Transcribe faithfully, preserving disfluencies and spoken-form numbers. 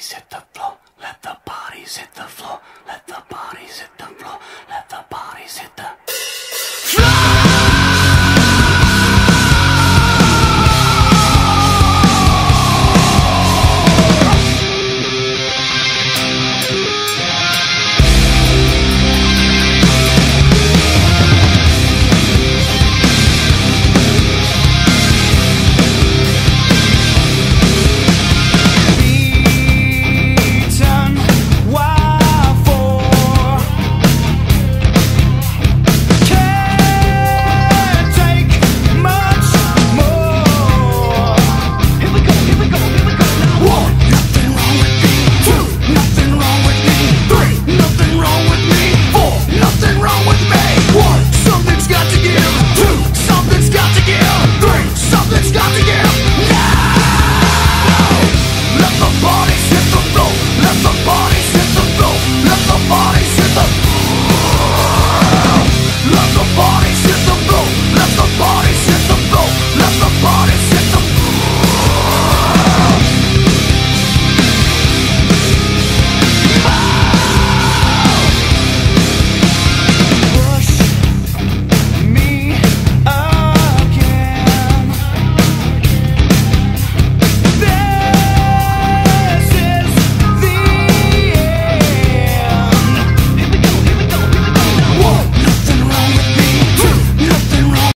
bodies hit the floor. Let the bodies hit the floor. Let the bodies hit the floor. Let the bodies hit the bodies hit the